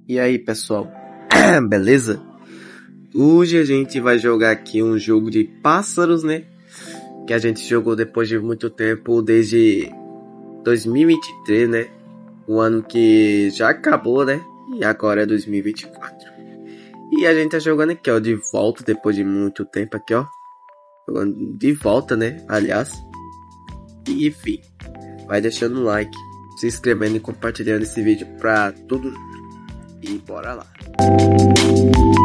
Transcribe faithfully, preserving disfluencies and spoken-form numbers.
E aí, pessoal, beleza? Hoje a gente vai jogar aqui um jogo de pássaros, né? Que a gente jogou depois de muito tempo, desde dois mil e vinte e três, né? O ano que já acabou, né? E agora é dois mil e vinte e quatro. E a gente tá jogando aqui, ó, de volta depois de muito tempo aqui, ó. Jogando de volta, né? Aliás. E enfim, vai deixando um like, se inscrevendo e compartilhando esse vídeo pra todo mundo. E bora lá.